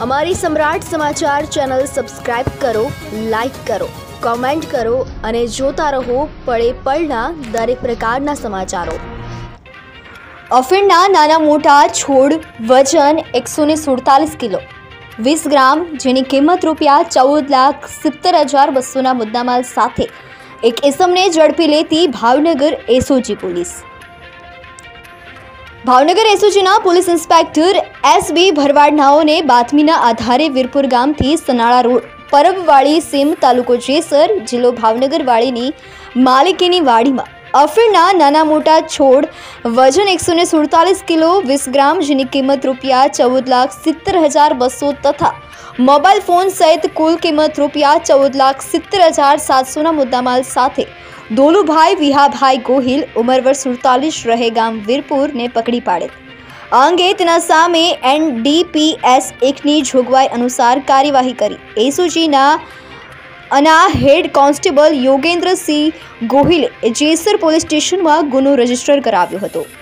અમારી સમ્રાટ સમાચાર channel subscribe કરો, લાઈક કરો, કોમેન્ટ કરો અને જોતા રહો પળે પળના દરેક પ્રકારના સમાચારો। અફીણના નાના મોટા છોડ, વજન 147 કિલો 20 ગ્રામ, જેની કિંમત ₹14,70,200ના મુદ્દામાલ સાથે એક ઇસમને ઝડપી લેતી ભાવનગર એસઓજી પોલીસ। ભાવનગર એસઓજીના પોલીસ ઇન્સ્પેક્ટર એસબી ભરવાડનાઓને બાતમીના આધારે વીરપુર ગામથી સનાળા રોડ પરબવાડી સીમ તાલુકો જેસર જિલ્લો ભાવનગર વાડીની માલિકીની વાડીમાં અફીણના નાના મોટા છોડ, વજન 147 કિલો 20 ગ્રામ, જેની કિંમત ₹14,70,200 તથા મોબાઈલ ફોન સહિત કુલ કિંમત ₹14,70,700ના મુદ્દામાલ સાથે દોલુભાઈ વિહાભાઈ ગોહિલ, ઉંમર વર્ષ 47, રહે ગામ વીરપુર ને પકડી પાડેલ। આ અંગે તેના સામે NDPS 1ની જોગવાઈ અનુસાર કાર્યવાહી કરી એસઓજીના અના હેડ કોન્સ્ટેબલ યોગેન્દ્રસિંહ ગોહિલે જેસર પોલીસ સ્ટેશનમાં ગુનો રજીસ્ટર કરાવ્યો હતો।